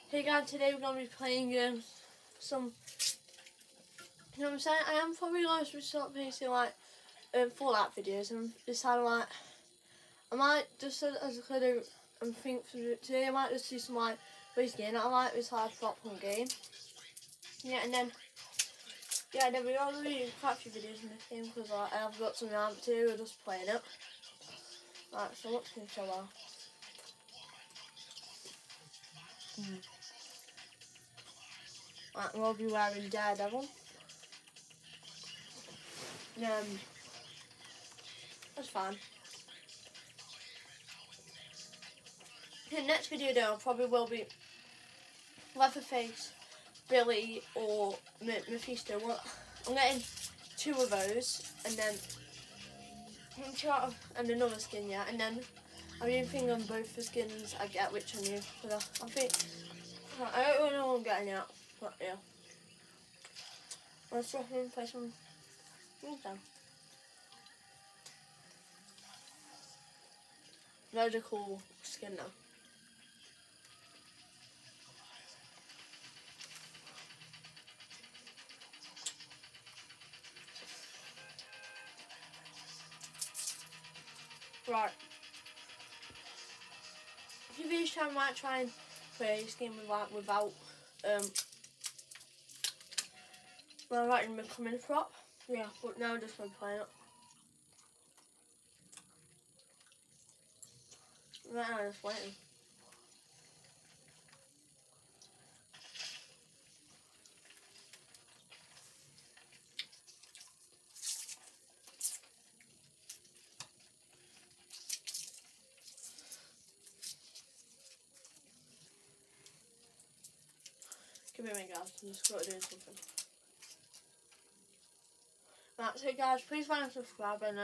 Hey guys, today we're going to be playing some, you know what I'm saying, I am probably going to start posting like Fallout videos and decide like, I might just as a kind of, think for today I might just do some like, basically game that I like, this hard flop one game. Yeah, and then we are going to do quite a few videos in this game because like, I have got some ramp too, we're just playing it. Right, so what's going to show out? Right, we'll be wearing Daredevil. That's fine. The next video though probably will be Leatherface, Billy or Mephisto. Well, I'm getting 2 of those and then and another skin, yeah, and then I'm even thinking on both the skins I get which I knew. But I think I don't really know what I'm getting out, but yeah. Let's drop in and play some down. That's a cool skin though. Right. Maybe each time I might try and play this game without writing my coming prop. Yeah, but now I'm just gonna play it. Right now I'm just waiting. Give me a minute guys, I'm just gotta do something. Right, so guys, please like and subscribe and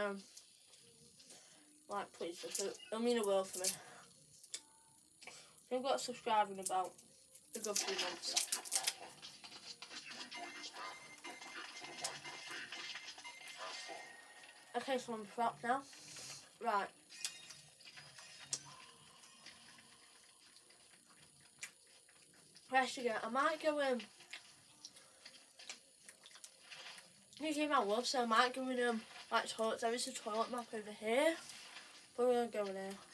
like please, it'll mean a world for me. I've got to subscribe in about a good few months. Okay, so I'm prop now. Right. Rest again. I might go new game I love, so I might go in like toilets. There is a toilet map over here. But we're gonna go in here.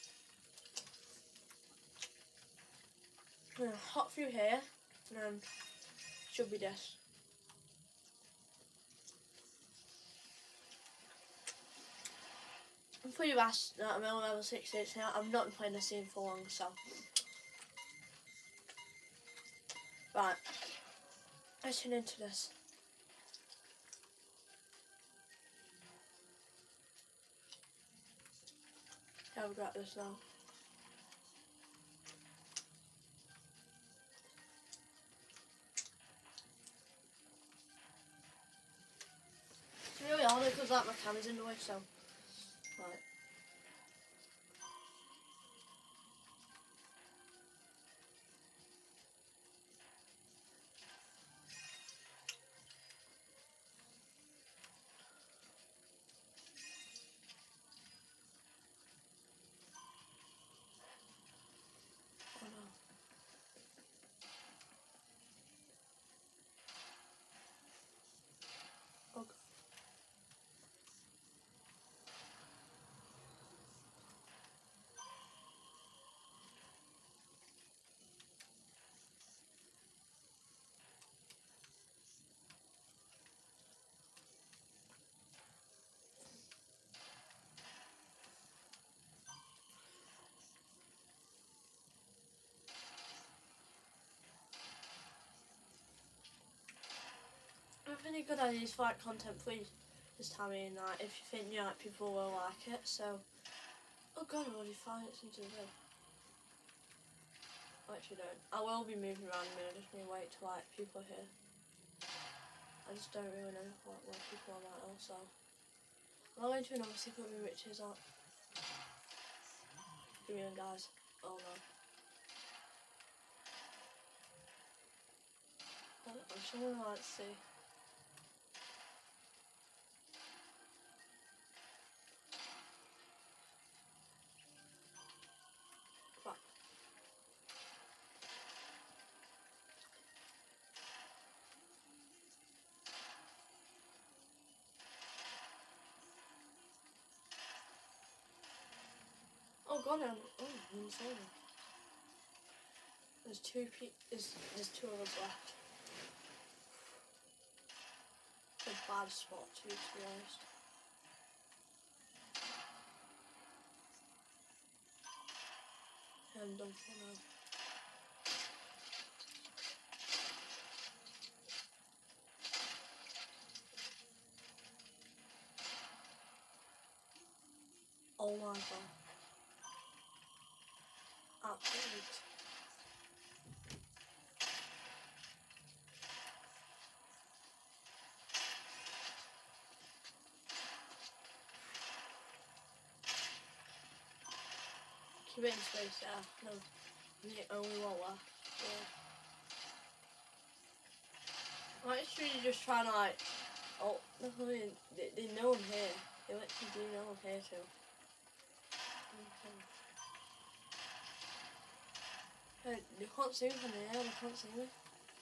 I'm gonna hop through here and then should be this. I'm pretty fast that I'm only level 68 now. I've not been playing this game for long, so right. Let's turn into this. Yeah, we've got this now. It's really hard because like my camera's in the way, so right. Oh no. Okay. If any good ideas for like content, please just tell me. And like, if you think like people will like it, so. Oh god, I've already 5 minutes into the video. I actually don't. I will be moving around a minute. I just need to wait till like people are here. I just don't really know where people are right now. So I'm going to another secret room, which is like. Give me one, guys. Oh no. I'm just gonna like see. Oh god, I'm insane. There's two of us left. It's a bad spot too, to be honest. I'm done for now. Oh my god. Absolutely. Keep it in space, yeah. No. You only one left. Yeah. I'm actually just trying to like, oh, they know I'm here. They actually do know I'm here too. Okay. They can't see me from here, they can't see me.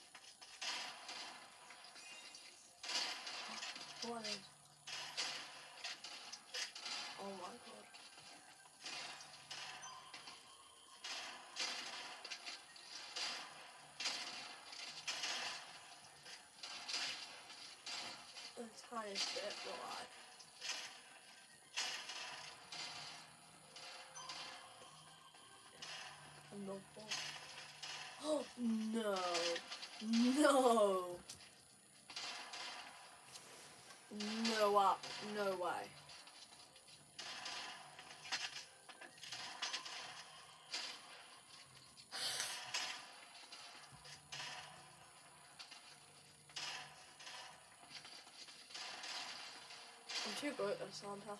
What is? Oh my god. The tiniest bit, but like. I'm not bored. Oh no. No. No way. I'm too good at this, aren't I?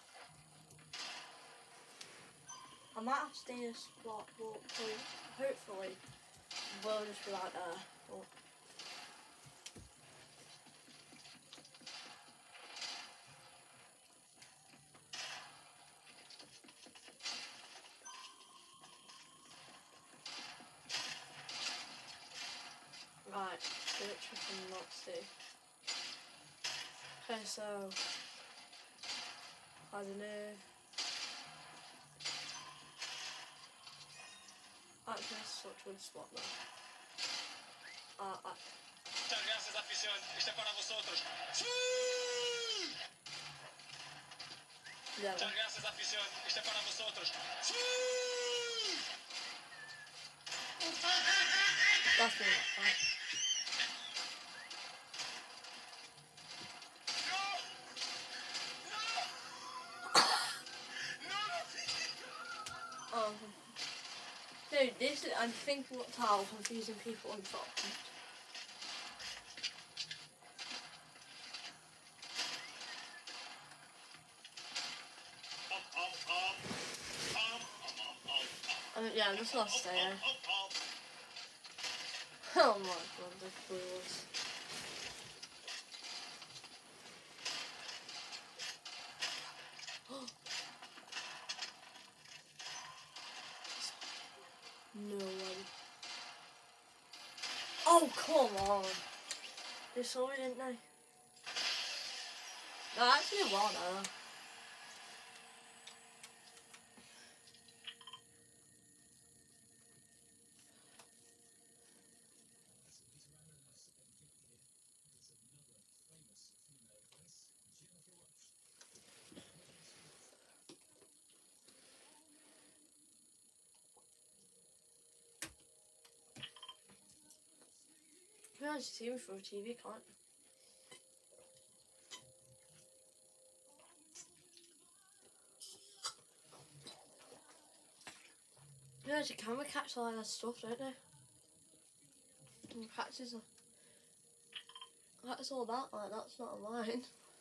I might have to stay in a spot, but hopefully we'll just be like there. But right, switch from not see. Okay, so I don't know. Actually, this is such a good spot now. Muchas gracias, afición. Este para vosotros. Yeah. Muchas gracias, afición. Este para vosotros. That's me. Dude, this is, I think what's how confusing people on top. Yeah, I'm just lost there. Oh my god, the fools. No way. Oh, come on. They saw me, didn't they? No, actually, won, You can actually see me through TV, can't you? Yeah, the camera catch all that stuff, don't they? And catches that's all that, like, that's not mine.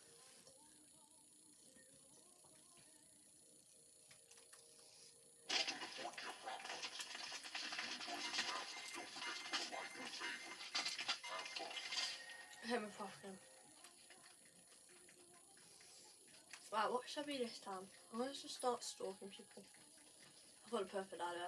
Hit me properly. Right, what should I be this time? I'm gonna just start stalking people. I've got a perfect idea.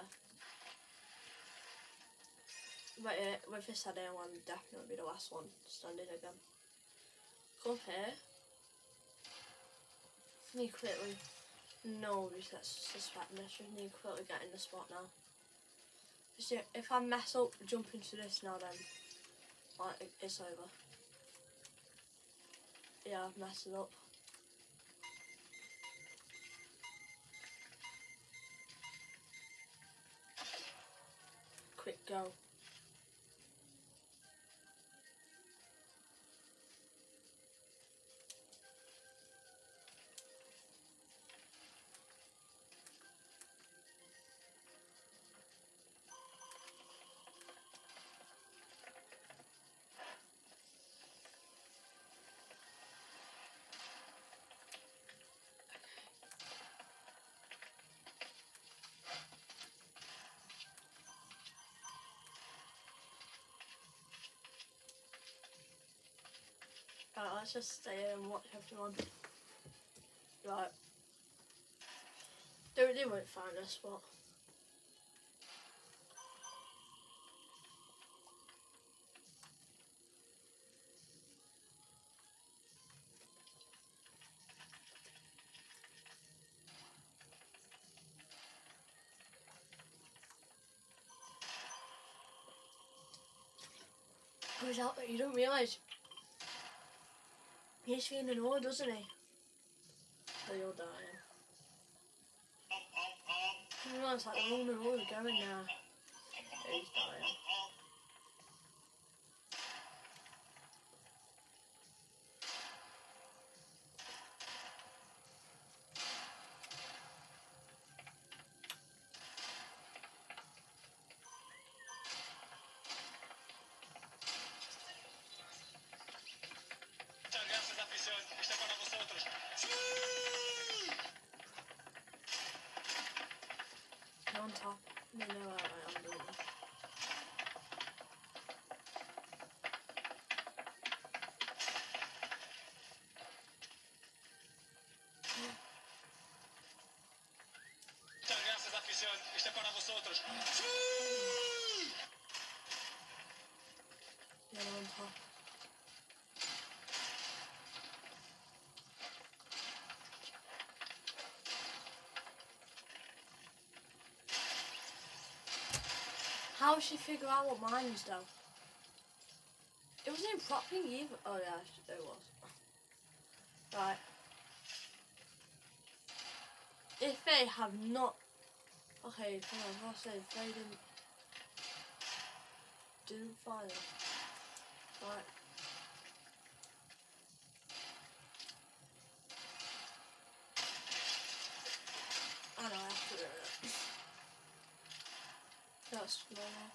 But yeah, with this idea, one definitely be the last one standing again. Come up here. Sneak quickly. Nobody's suspecting this. Just need to quickly get in the spot now. So if I mess up, jump into this now, then like it's over. Yeah, I've messed it up. Quick go. Right, let's just stay here and watch everyone. Right. They won't find a spot. Goes out there, you don't realise. He's feeling old, doesn't he? So you're dying. You realise like the room and all is going now. He's dying. Gracias, afición. Este es para vosotros. They're on top. They know where I am, don't they? Muchas gracias, afición. Este es para vosotros. They're on top. How did she figure out what mine is though? It wasn't in propping either. Oh yeah, it was. Right. If they have not... Okay, come on, I'll say if they didn't fire. Right. I know, I have to do it. That's normal.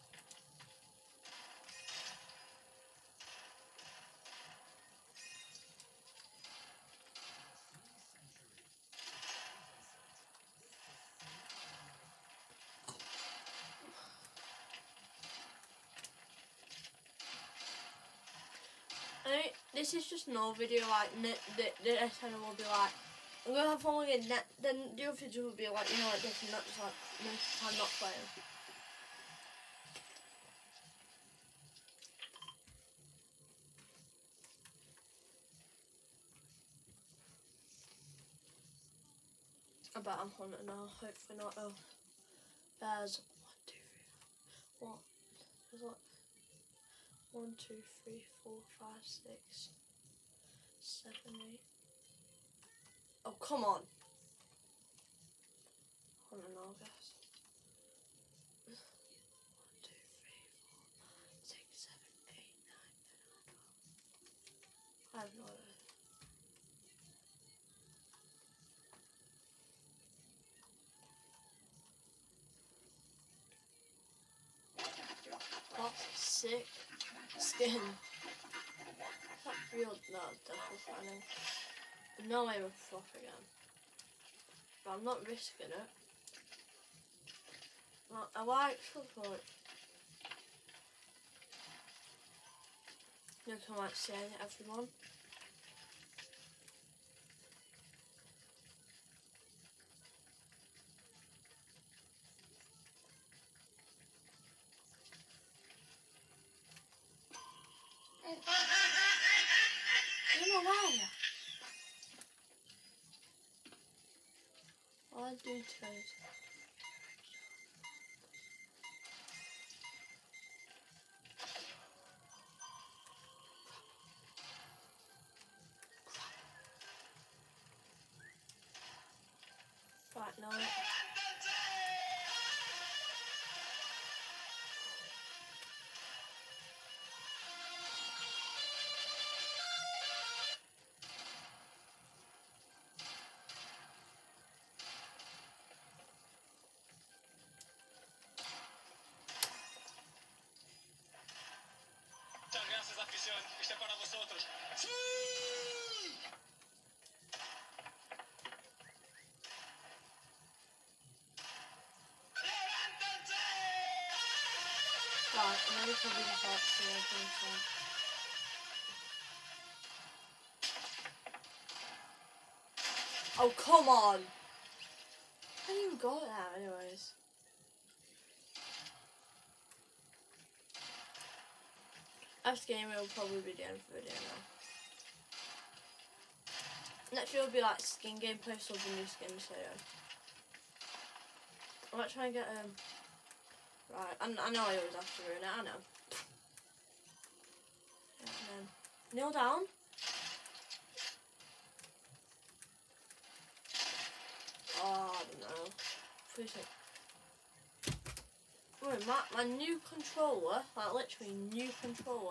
This is just no video like the next channel will be like I'm gonna have fun with it. Then the other video will be like like this and not just like most time not playing. I bet I'm hunting now. Hopefully not. Oh, there's 1, 2, 3. What? There's what? 1, 2, 3, 4, 5, 6, 7, 8. Oh, come on. Hold on now, guys. 1, 2, 3, 4, 6, 7, 8, 9, 10, 11, 12. I have no idea. That's sick skin. That real? No, definitely finding. No way we're flop again. But I'm not risking it. Well, I like support. You can like say it, everyone. You know why? toes. Right, now. Muchas gracias, afición. Este es para vosotros. Right, I'm ready for the part 2, I think so. Oh, come on! I didn't even got that, anyways. After game, it'll probably be the end of the video now. Next video will be like skin gameplay, so the new skins, so yeah. I might try and get, right, I know I always have to ruin it, I know. Yeah, and then, kneel down. Oh, I don't know. Please don't. Wait, my new controller, like literally new controller.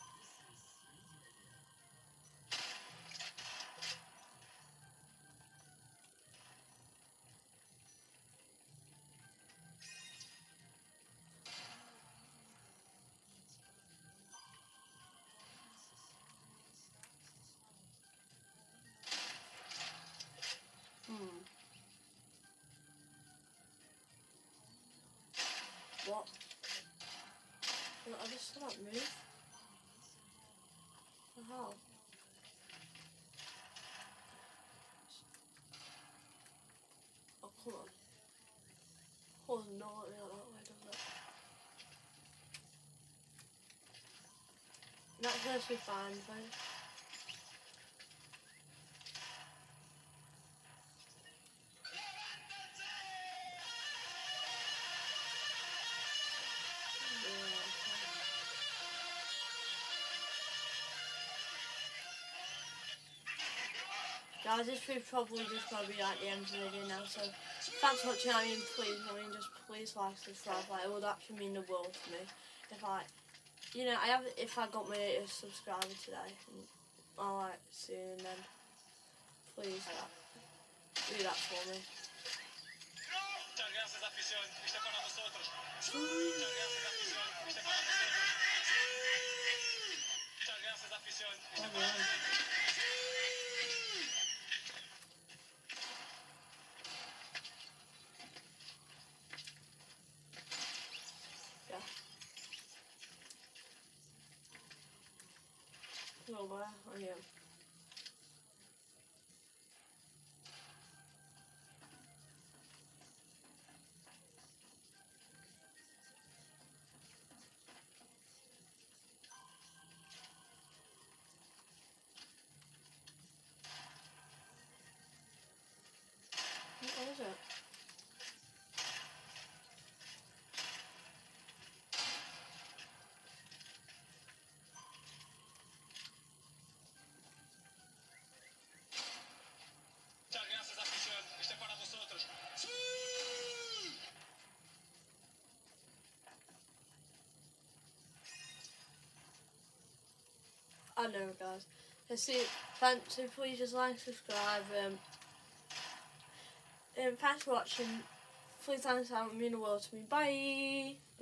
What? Well, I just saw that move. How? Oh, come on. Oh, no, not that way, does it? That hurts me fine, but... Guys, this will probably just gonna be like the end of the video now, so thanks for watching. Just please like, subscribe, like, it would actually mean the world to me if I, you know, if I got my 8th subscriber today, and I'll like soon, then please do that for me. Muchas gracias, afición. Este es para vosotros. Muchas gracias, afición. Este es para vosotros. Muchas gracias, afición. Este es para vosotros. Yeah. Come over, oh yeah. What is it? Muchas gracias, afición. Este es para vosotros. I know, guys. Let's see. Thanks. So please just like, subscribe. Thanks for watching. Please thanks. That would mean the world to me. Bye.